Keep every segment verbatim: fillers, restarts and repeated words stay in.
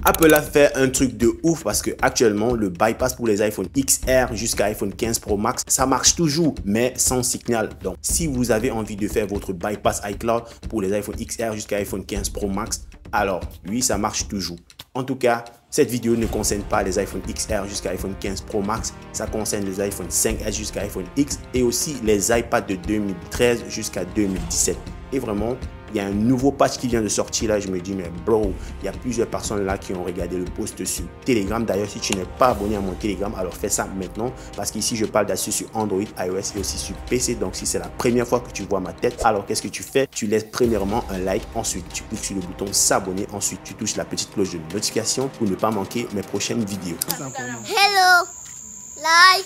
Apple a fait un truc de ouf parce que actuellement le bypass pour les iPhone X R jusqu'à iPhone quinze Pro Max, ça marche toujours mais sans signal. Donc si vous avez envie de faire votre bypass iCloud pour les iPhone X R jusqu'à iPhone quinze Pro Max, alors oui, ça marche toujours. En tout cas, cette vidéo ne concerne pas les iPhone X R jusqu'à iPhone quinze Pro Max, ça concerne les iPhone cinq S jusqu'à iPhone X et aussi les iPads de deux mille treize jusqu'à deux mille dix-sept. Et vraiment, il y a un nouveau patch qui vient de sortir là, je me dis mais bro, il y a plusieurs personnes là qui ont regardé le post sur Telegram. D'ailleurs, si tu n'es pas abonné à mon Telegram, alors fais ça maintenant parce qu'ici je parle d'astuces sur Android, iOS et aussi sur P C. Donc si c'est la première fois que tu vois ma tête, alors qu'est-ce que tu fais? Tu laisses premièrement un like, ensuite tu cliques sur le bouton s'abonner, ensuite tu touches la petite cloche de notification pour ne pas manquer mes prochaines vidéos. Hello, like,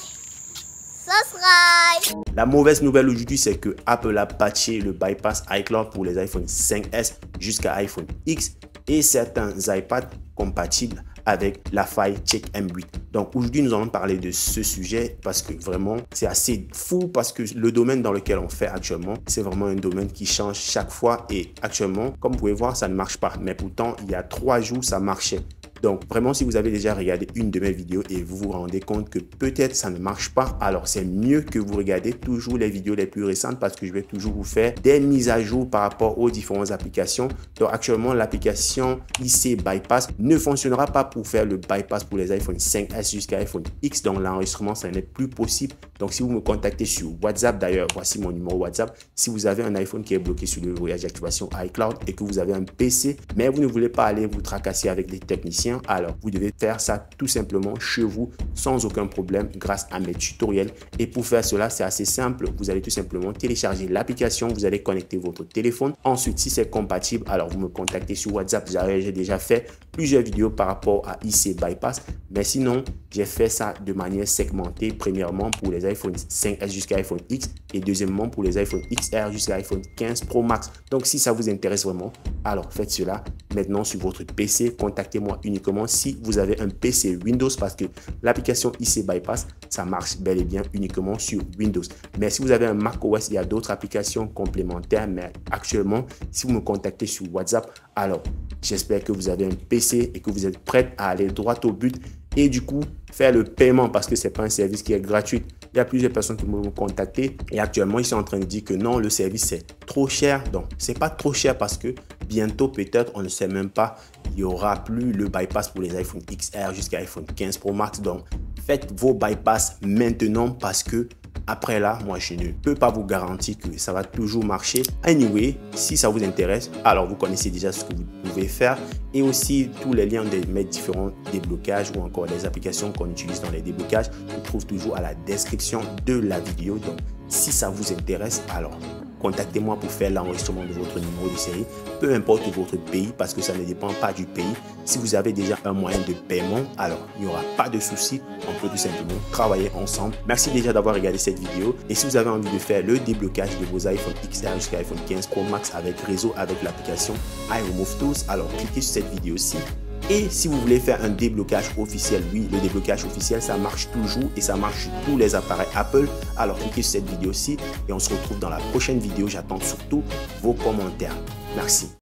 subscribe. La mauvaise nouvelle aujourd'hui, c'est que Apple a patché le bypass iCloud pour les iPhone cinq S jusqu'à iPhone X et certains iPads compatibles avec la faille Check M huit. Donc aujourd'hui, nous allons parler de ce sujet parce que vraiment, c'est assez fou parce que le domaine dans lequel on fait actuellement, c'est vraiment un domaine qui change chaque fois et actuellement, comme vous pouvez voir, ça ne marche pas. Mais pourtant, il y a trois jours, ça marchait. Donc vraiment, si vous avez déjà regardé une de mes vidéos et vous vous rendez compte que peut-être ça ne marche pas, alors c'est mieux que vous regardez toujours les vidéos les plus récentes parce que je vais toujours vous faire des mises à jour par rapport aux différentes applications. Donc actuellement, l'application I C Bypass ne fonctionnera pas pour faire le bypass pour les iPhone cinq S jusqu'à iPhone X. Donc l'enregistrement, ça n'est plus possible. Donc si vous me contactez sur WhatsApp, d'ailleurs, voici mon numéro WhatsApp. Si vous avez un iPhone qui est bloqué sur le verrouillage d'activation iCloud et que vous avez un P C, mais vous ne voulez pas aller vous tracasser avec les techniciens, alors vous devez faire ça tout simplement chez vous sans aucun problème grâce à mes tutoriels. Et pour faire cela, c'est assez simple. Vous allez tout simplement télécharger l'application, vous allez connecter votre téléphone. Ensuite, si c'est compatible, alors vous me contactez sur WhatsApp. J'ai déjà fait plusieurs vidéos par rapport à I C Bypass, mais sinon, j'ai fait ça de manière segmentée. Premièrement pour les iPhone cinq S jusqu'à iPhone X et deuxièmement pour les iPhone X R jusqu'à iPhone quinze Pro Max. Donc si ça vous intéresse vraiment, alors faites cela maintenant sur votre P C. Contactez-moi uniquement si vous avez un P C Windows parce que l'application I C Bypass, ça marche bel et bien uniquement sur Windows. Mais si vous avez un macOS, il y a d'autres applications complémentaires. Mais actuellement, si vous me contactez sur WhatsApp, alors j'espère que vous avez un P C et que vous êtes prêt à aller droit au but et du coup faire le paiement parce que c'est pas un service qui est gratuit. Il y a plusieurs personnes qui m'ont contacté et actuellement ils sont en train de dire que non, le service c'est trop cher. Donc c'est pas trop cher parce que bientôt peut-être, on ne sait même pas, il y aura plus le bypass pour les iPhone X R jusqu'à iPhone quinze Pro Max. Donc faites vos bypass maintenant parce que après là, moi je ne peux pas vous garantir que ça va toujours marcher. Anyway, si ça vous intéresse, alors vous connaissez déjà ce que vous pouvez faire et aussi tous les liens de mes différents déblocages ou encore les applications qu'on utilise dans les déblocages, je trouve toujours à la description de la vidéo. Donc si ça vous intéresse, alors contactez-moi pour faire l'enregistrement de votre numéro de série, peu importe votre pays parce que ça ne dépend pas du pays. Si vous avez déjà un moyen de paiement, alors il n'y aura pas de souci, on peut tout simplement travailler ensemble. Merci déjà d'avoir regardé cette vidéo et si vous avez envie de faire le déblocage de vos iPhone X R jusqu'à iPhone quinze Pro Max avec réseau avec l'application iRemove Tools, alors cliquez sur cette vidéo-ci. Et si vous voulez faire un déblocage officiel, oui, le déblocage officiel, ça marche toujours et ça marche sur tous les appareils Apple. Alors cliquez sur cette vidéo-ci et on se retrouve dans la prochaine vidéo. J'attends surtout vos commentaires. Merci.